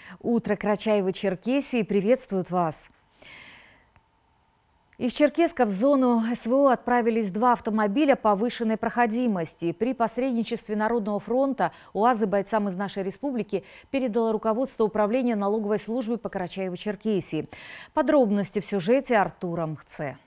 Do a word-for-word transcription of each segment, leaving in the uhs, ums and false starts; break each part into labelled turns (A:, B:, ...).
A: Утро Карачаево-Черкесии приветствует вас. Из Черкесска в зону СВО отправились два автомобиля повышенной проходимости. При посредничестве Народного фронта УАЗы бойцам из нашей республики передало руководство управления налоговой службы по Карачаево-Черкесии. Подробности в сюжете Артура Мхце.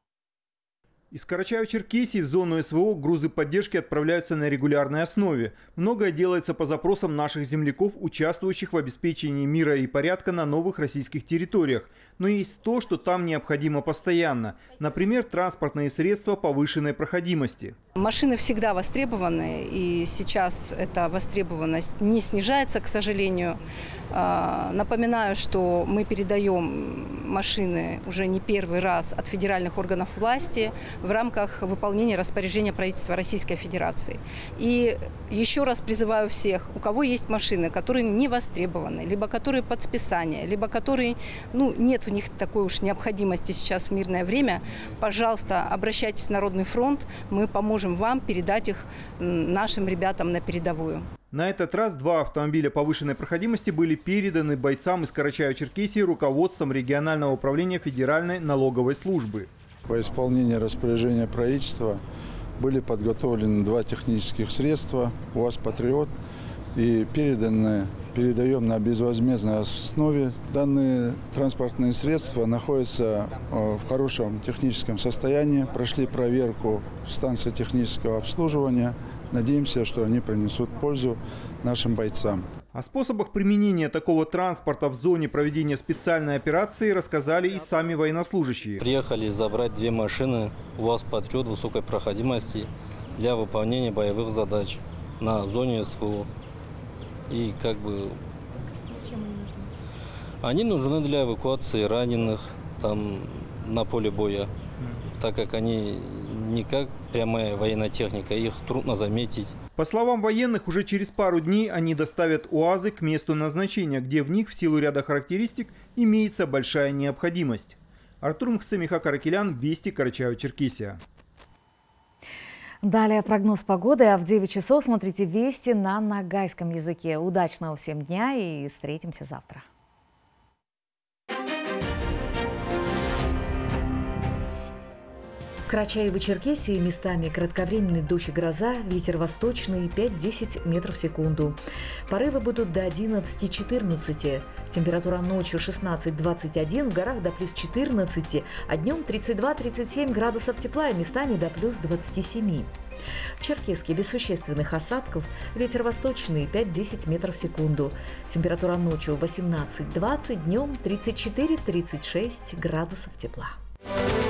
B: Из Карачаево-Черкесии в зону СВО грузы поддержки отправляются на регулярной основе. Многое делается по запросам наших земляков, участвующих в обеспечении мира и порядка на новых российских территориях. Но есть то, что там необходимо постоянно. Например, транспортные средства повышенной проходимости.
C: Машины всегда востребованы, и сейчас эта востребованность не снижается, к сожалению. Напоминаю, что мы передаем машины уже не первый раз от федеральных органов власти в рамках выполнения распоряжения правительства Российской Федерации. И еще раз призываю всех, у кого есть машины, которые не востребованы, либо которые под списание, либо которые, ну, нет в них такой уж необходимости сейчас в мирное время, пожалуйста, обращайтесь в Народный фронт, мы поможем вам передать их нашим ребятам на передовую.
B: На этот раз два автомобиля повышенной проходимости были переданы бойцам из Карачаево-Черкесии руководством регионального управления Федеральной налоговой службы.
D: По исполнению распоряжения правительства были подготовлены два технических средства УАЗ «Патриот» и переданы, передаем на безвозмездной основе. Данные транспортные средства находятся в хорошем техническом состоянии, прошли проверку в станции технического обслуживания. Надеемся, что они принесут пользу нашим бойцам.
B: О способах применения такого транспорта в зоне проведения специальной операции рассказали и сами военнослужащие.
E: Приехали забрать две машины УАЗ «Патриот» высокой проходимости для выполнения боевых задач на зоне СВО. И как бы
A: Зачем они нужны?
E: Они нужны для эвакуации раненых там на поле боя, так как они не как прямая военная техника, их трудно заметить.
B: По словам военных, уже через пару дней они доставят УАЗы к месту назначения, где в них в силу ряда характеристик имеется большая необходимость. Артур Мхце, Миха Каракелян, Вести, Карачаево-Черкесия.
A: Далее прогноз погоды, а в девять часов смотрите Вести на нагайском языке. Удачного всем дня и встретимся завтра. В Карачаево-Черкесии местами кратковременный дождь и гроза, ветер восточный пять-десять метров в секунду. Порывы будут до одиннадцати-четырнадцати. Температура ночью шестнадцать-двадцать один, в горах до плюс четырнадцати, а днем тридцать два-тридцать семь градусов тепла и местами до плюс двадцати семи. В Черкесске без существенных осадков, ветер восточный пять-десять метров в секунду. Температура ночью восемнадцать-двадцать, днем тридцать четыре-тридцать шесть градусов тепла.